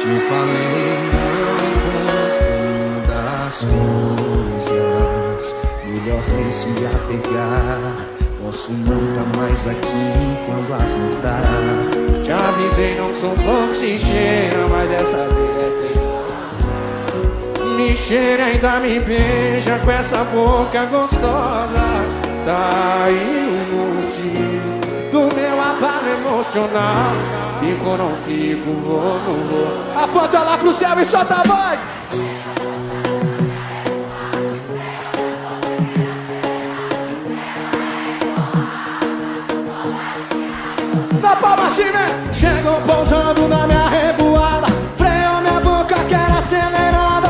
Te falei, não confunda as coisas. Melhor nem se apegar. Posso não tá mais aqui quando acordar. Te avisei, não sou flor que se cheira, mas essa abelha tem. Me cheira e ainda me beija com essa boca gostosa. Tá aí o motivo do meu abalo emocional. Fico ou não fico, vou, não vou. Aponta lá pro céu e solta a voz. Na palma assim, né? Chegou pousando na minha revoada. Freou minha boca que era acelerada.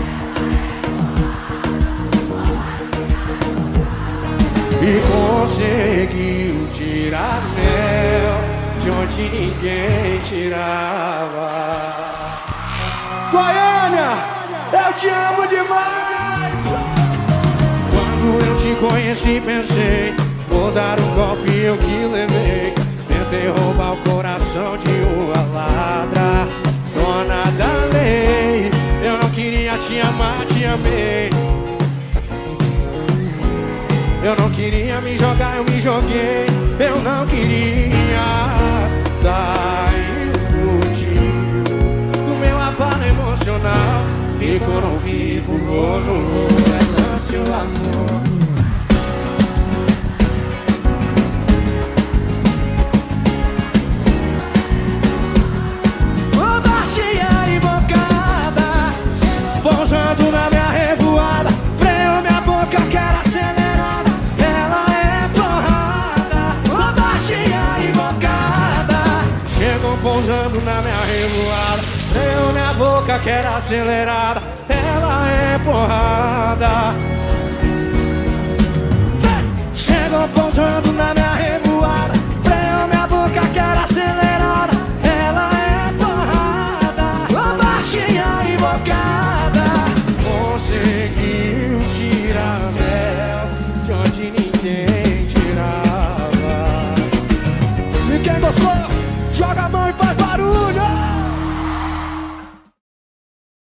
E conseguiu tirar mel de onde ninguém tirava. Goiânia, eu te amo demais. Quando eu te conheci pensei, vou dar um golpe, eu que levei. Tentei roubar o coração de uma ladra, dona da lei. Eu não queria te amar, te amei. Eu não queria me jogar, eu me joguei. Eu não queria dar iludir do meu abalo emocional. Fico ou não fico, vou, não vou. É lance o amor. Pousando na minha revoada, freou minha boca que era acelerada. Ela é porrada, baixinha invocada. Chegou pousando na minha revoada, freou minha boca que era acelerada. Ela é porrada.